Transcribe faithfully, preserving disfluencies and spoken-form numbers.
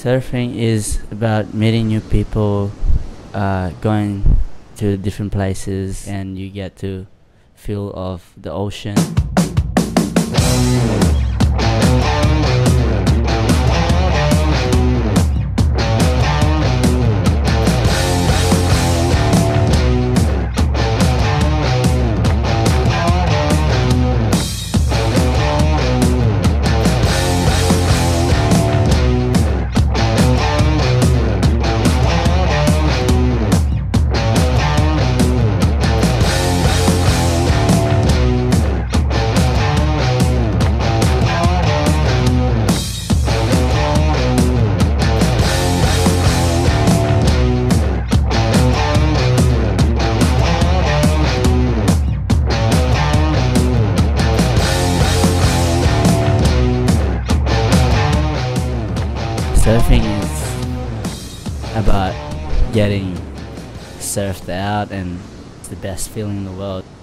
Surfing is about meeting new people, uh, going to different places, and you get to feel of the ocean. Surfing is about getting surfed out, and it's the best feeling in the world.